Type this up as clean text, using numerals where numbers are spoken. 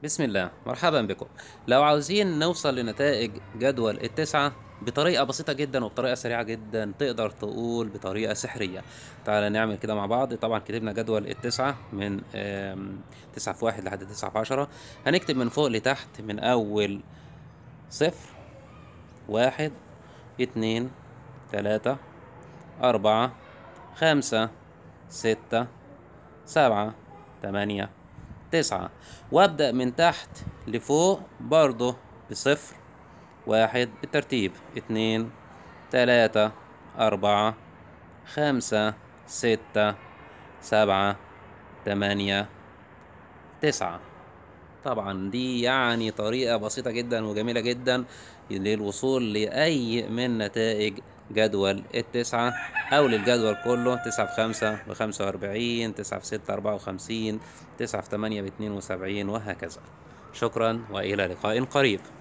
بسم الله، مرحبا بكم. لو عاوزين نوصل لنتائج جدول التسعة بطريقة بسيطة جدا وبطريقة سريعة جدا، تقدر تقول بطريقة سحرية. تعالى نعمل كده مع بعض. طبعا كتبنا جدول التسعة من 9 في 1 لحد 9 في 10. هنكتب من فوق لتحت من أول 0 1 2 3 4 5 6 7 8 9. وابدأ من تحت لفوق برضه ب0 1 بالترتيب، 2 3 4 5 6 7 8 9. طبعا دي يعني طريقة بسيطة جدا وجميلة جدا للوصول لأي من نتائج جدول التسعة أو للجدول كله. 9 في 5 ب45، 9 في 6 ب54، 9 في 8 ب72، وهكذا. شكرا وإلى لقاء قريب.